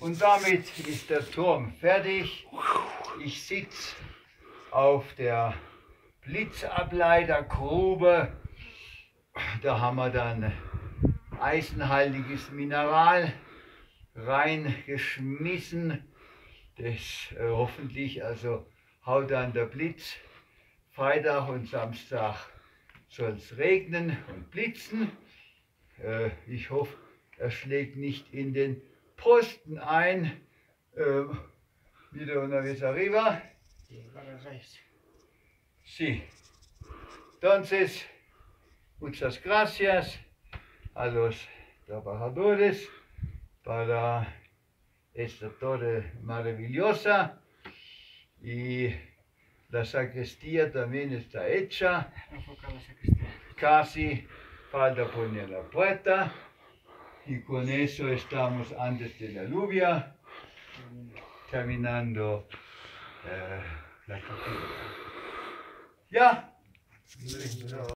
Und damit ist der Turm fertig. Ich sitze auf der Blitzableitergrube. Da haben wir dann eisenhaltiges Mineral reingeschmissen. Das hoffentlich also haut dann der Blitz. Freitag und Samstag soll es regnen und blitzen. Ich hoffe, er schlägt nicht in den Posten ein. Wieder una vez arriba. Sí. Entonces, muchas gracias a los trabajadores para esta torre maravillosa. Y la sacristía también está hecha. Casi falta poner la puerta. Y con eso estamos antes de la lluvia, terminando la capilla. Ya.